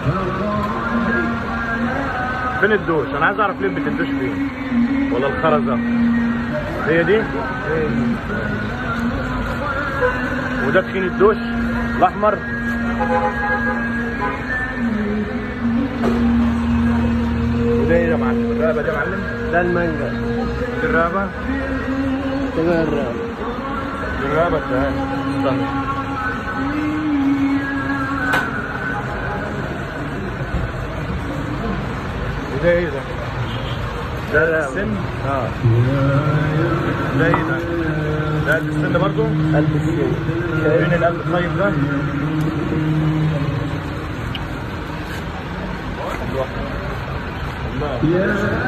فين الدوش؟ انا عايز اعرف ليه بتدوش فين؟ ولا الخرزه؟ هي دي؟ وده تخين الدوش الاحمر. وده ايه يا معلم؟ الرقبه دي يا معلم؟ ده المانجا. دي الرقبه؟ كده الرقبه. دي الرقبه التانية. استنى. وده ايه ده؟ ده السن؟ اه. ده ايه ده؟ ده قلب السن برضه؟ قلب السن. فين القلب الطيب ده؟ الله.